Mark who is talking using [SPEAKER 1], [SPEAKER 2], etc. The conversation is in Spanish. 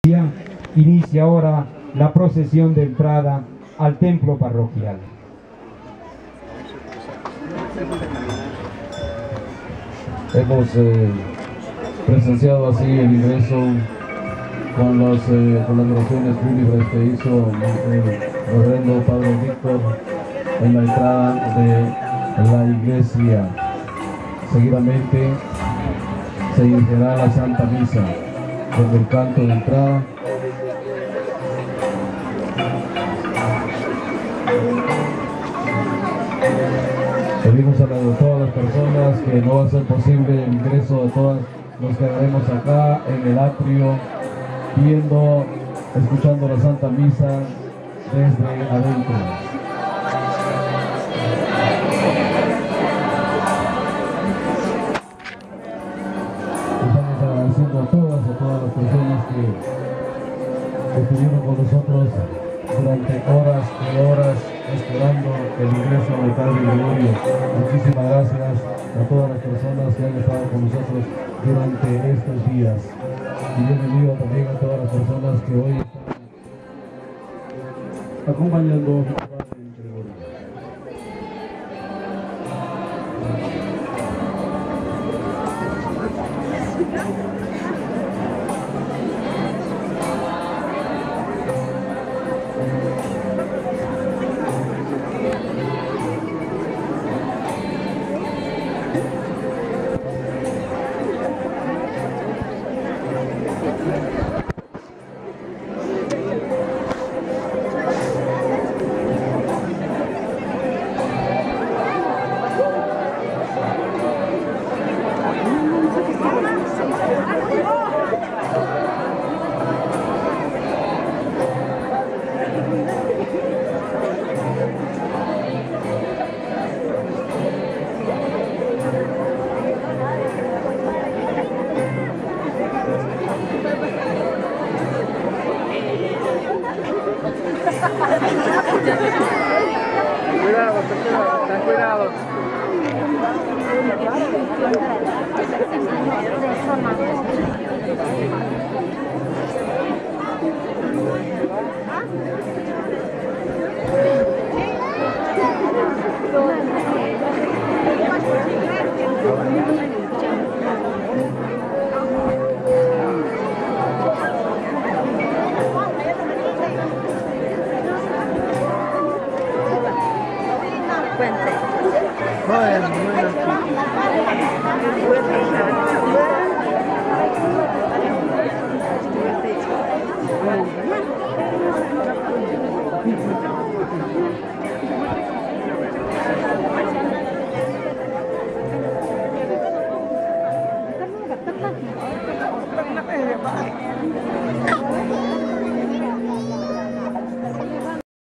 [SPEAKER 1] Inicia ahora la procesión de entrada al templo parroquial.
[SPEAKER 2] Hemos presenciado así el ingreso con las oraciones fúnebres que hizo el reverendo Padre Víctor en la entrada de la iglesia. Seguidamente se iniciará la Santa Misa con el canto de entrada. Pedimos a todas las personas que no va a ser posible el ingreso de todas, nos quedaremos acá en el atrio viendo, escuchando la Santa Misa desde adentro. Estamos agradeciendo a todas las personas que estuvieron con nosotros durante horas y horas esperando el ingreso del Padre Gregorio. Muchísimas gracias a todas las personas que han estado con nosotros durante estos días. Y bienvenido también a todas las personas que hoy están acompañando al Padre Gregorio.
[SPEAKER 3] Cuidado, ten cuidado.